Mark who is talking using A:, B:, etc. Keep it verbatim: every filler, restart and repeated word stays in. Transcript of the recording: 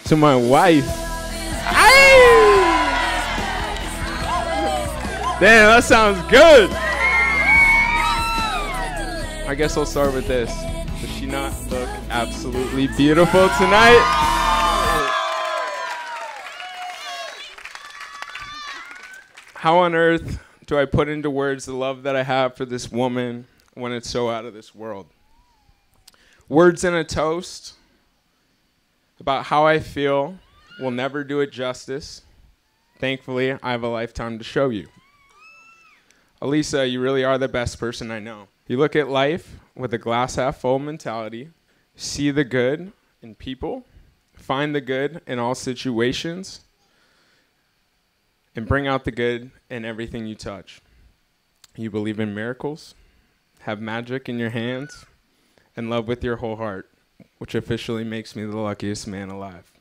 A: to my wife. Aye! Damn, that sounds good. I guess I'll start with this. Does she not look absolutely beautiful tonight? How on earth do I put into words the love that I have for this woman when it's so out of this world? Words in a toast about how I feel will never do it justice. Thankfully, I have a lifetime to show you. Elisa, you really are the best person I know. You look at life with a glass half full mentality, see the good in people, find the good in all situations, and bring out the good in everything you touch. You believe in miracles, have magic in your hands, and love with your whole heart, which officially makes me the luckiest man alive.